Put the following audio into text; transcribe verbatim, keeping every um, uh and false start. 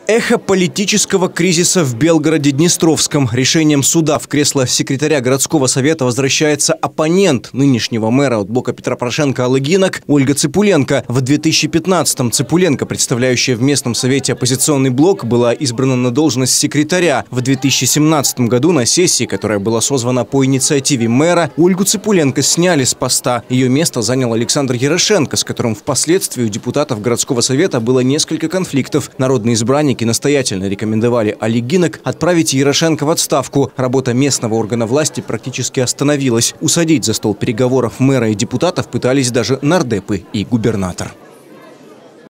Эхо политического кризиса в Белгороде-Днестровском. Решением суда в кресло секретаря городского совета возвращается оппонент нынешнего мэра от блока Петра Порошенко Алыгинок Ольга Цыпуленко. В две тысячи пятнадцатом Цыпуленко, представляющая в местном совете оппозиционный блок, была избрана на должность секретаря. В две тысячи семнадцатом году на сессии, которая была созвана по инициативе мэра, Ольгу Цыпуленко сняли с поста. Ее место занял Александр Ярошенко, с которым впоследствии у депутатов городского совета было несколько конфликтов. Народные избранники настоятельно рекомендовали Алыгинок отправить Ярошенко в отставку. Работа местного органа власти практически остановилась. Усадить за стол переговоров мэра и депутатов пытались даже нардепы и губернатор.